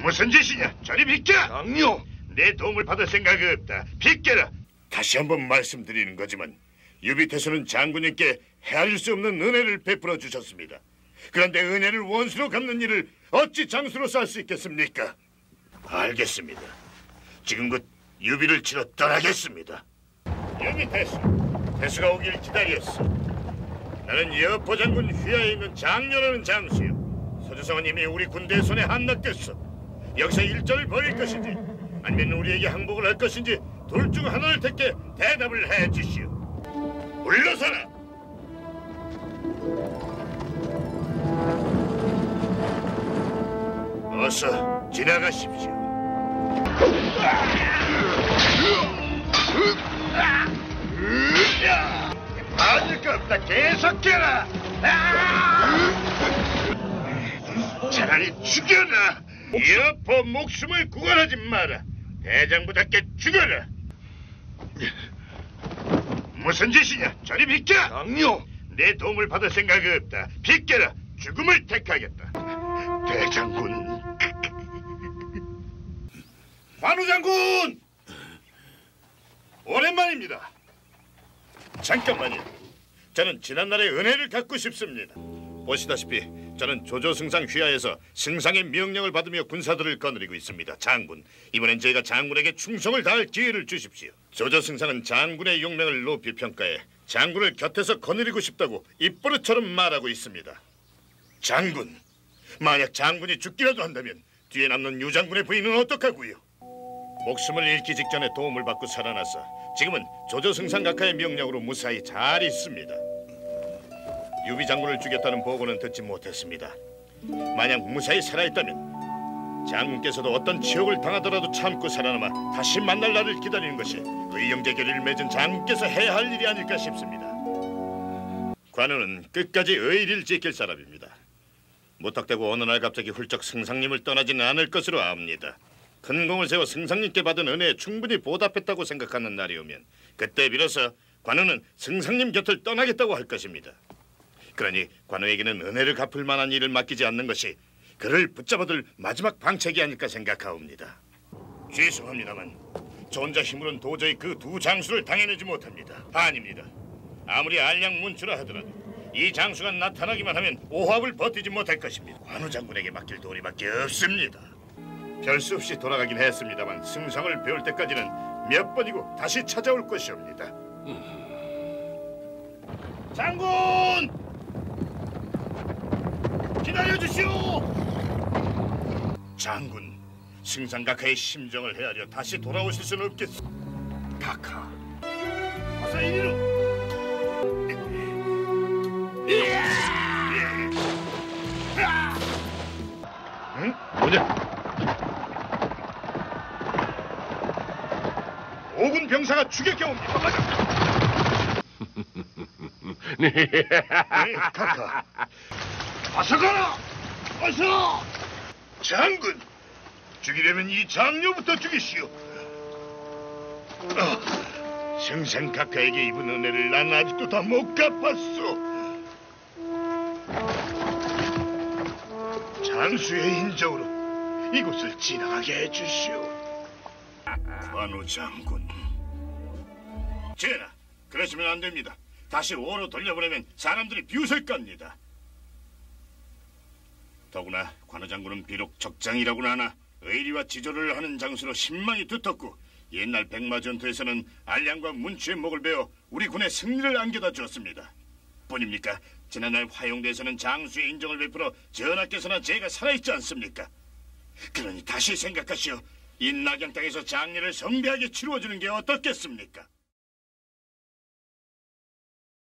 무슨 짓이냐? 저리 비켜! 장룡! 내 도움을 받을 생각이 없다. 비켜라! 다시 한번 말씀드리는 거지만 유비태수는 장군님께 헤아릴 수 없는 은혜를 베풀어 주셨습니다. 그런데 은혜를 원수로 갚는 일을 어찌 장수로서 할 수 있겠습니까? 알겠습니다. 지금 곧 유비를 치러 떠나겠습니다. 유비태수, 태수가 오길 기다렸어. 나는 여포 장군 휘하에 있는 장녀라는 장수요. 서주성은 이미 우리 군대의 손에 함락됐어. 여기서 일전을 벌일 것인지 아니면 우리에게 항복을 할 것인지 둘 중 하나를 택해 대답을 해 주시오. 물러서라! 어서 지나가십시오. 맞을 거 없다. 계속해라. 차라리 죽여라. 여포 목숨을 구걸하지 마라. 대장부답게 죽여라. 무슨 짓이냐? 저리 비켜! 장룡! 내 도움을 받을 생각이 없다. 비켜라. 죽음을 택하겠다. 대장군. 관우 장군! 오랜만입니다. 잠깐만요. 저는 지난날의 은혜를 갚고 싶습니다. 보시다시피 저는 조조승상 휘하에서 승상의 명령을 받으며 군사들을 거느리고 있습니다. 장군, 이번엔 저희가 장군에게 충성을 다할 기회를 주십시오. 조조승상은 장군의 용맹을 높이 평가해 장군을 곁에서 거느리고 싶다고 입버릇처럼 말하고 있습니다. 장군, 만약 장군이 죽기라도 한다면 뒤에 남는 유장군의 부인은 어떡하고요? 목숨을 잃기 직전에 도움을 받고 살아나서 지금은 조조승상 각하의 명령으로 무사히 잘 있습니다. 유비 장군을 죽였다는 보고는 듣지 못했습니다. 만약 무사히 살아있다면 장군께서도 어떤 지옥을 당하더라도 참고 살아남아 다시 만날 날을 기다리는 것이 의형제 결의를 맺은 장군께서 해야 할 일이 아닐까 싶습니다. 관우는 끝까지 의리를 지킬 사람입니다. 무턱대고 어느 날 갑자기 훌쩍 승상님을 떠나지는 않을 것으로 압니다. 큰 공을 세워 승상님께 받은 은혜에 충분히 보답했다고 생각하는 날이 오면 그때 비로소 관우는 승상님 곁을 떠나겠다고 할 것입니다. 그러니 관우에게는 은혜를 갚을 만한 일을 맡기지 않는 것이 그를 붙잡아둘 마지막 방책이 아닐까 생각하옵니다. 죄송합니다만 저 혼자 힘으로는 도저히 그 두 장수를 당해내지 못합니다. 아닙니다. 아무리 알량문추라 하더라도 이 장수가 나타나기만 하면 오합을 버티지 못할 것입니다. 관우 장군에게 맡길 도리밖에 없습니다. 별 수 없이 돌아가긴 했습니다만 승상을 배울 때까지는 몇 번이고 다시 찾아올 것이옵니다. 장군! 기다려주시오! 장군, 승상 각하의 심정을 헤아려 다시 돌아오실 수는 없겠소. 각하, 어서 이리로! 응? 뭐냐? 오군 병사가 추격해 옵니다. 네, 각하. 어서 가라! 어서! 장군! 죽이려면 이 장녀부터 죽이시오. 승상 각하에게 입은 은혜를 난 아직도 다 못 갚았소. 장수의 인정으로 이곳을 지나가게 해주시오. 관우 장군. 전하, 그러시면 안 됩니다. 다시 오로 돌려보내면 사람들이 비웃을 겁니다. 더구나 관우 장군은 비록 적장이라고는 하나 의리와 지조를 하는 장수로 신망이 두텁고 옛날 백마 전투에서는 알량과 문추의 목을 베어 우리 군의 승리를 안겨다 주었습니다. 뿐입니까? 지난날 화용대에서는 장수의 인정을 베풀어 전하께서나 제가 살아있지 않습니까? 그러니 다시 생각하시오. 이 낙양 땅에서 장례를 성대하게 치루어주는 게 어떻겠습니까?